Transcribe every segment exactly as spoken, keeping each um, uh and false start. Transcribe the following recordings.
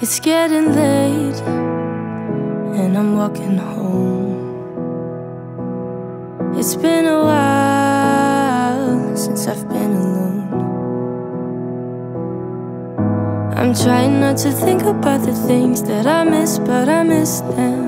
It's getting late and I'm walking home. It's been a while since I've been alone. I'm trying not to think about the things that I miss, but I miss them.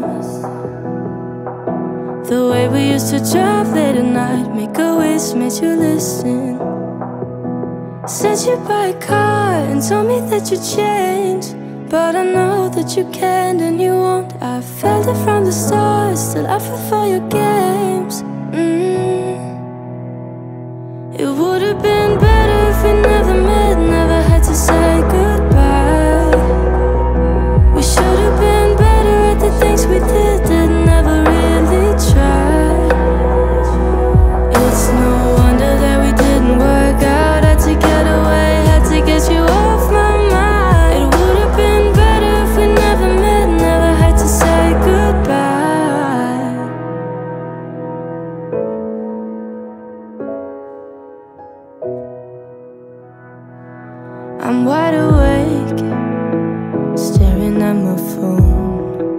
The way we used to drive late at night, make a wish, made you listen. Said you buy a car and told me that you changed, but I know that you can't and you won't. I felt it from the start, still I fell for your games. mm. It would have been better if we never met, never had to say goodbye. We should have been better at the things we did, that never really tried. It's no wonder that we didn't work out. Had to get away, had to get you off my mind. It would have been better if we never met, never had to say goodbye. I'm wide awake, staring at my phone.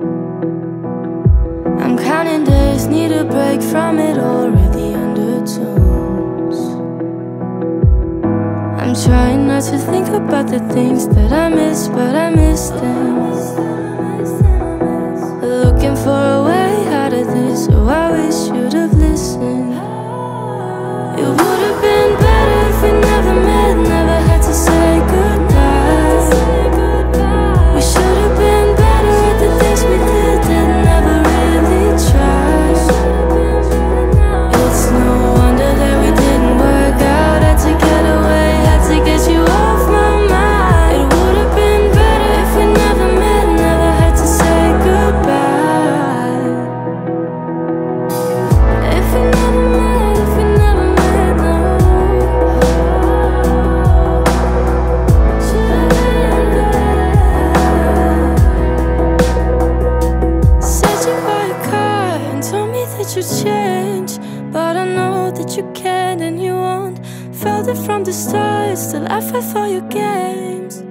I'm counting days, need a break from it all, read the undertones. I'm trying not to think about the things that I miss, but I miss them. Looking for a way out of this, so I wish you'd have listened. It would have been better if we never met, never had to say goodbye. We should have been better at the things we did, that never really tried. It's no wonder that we didn't work out. Had to get away, had to get you off my mind. It would have been better if we never met, never had to say goodbye. If we never met, if we never met, no. Said you buy a car and told me that you changed, but I know that you can't and you won't. Felt it from the start, still I fight for your games.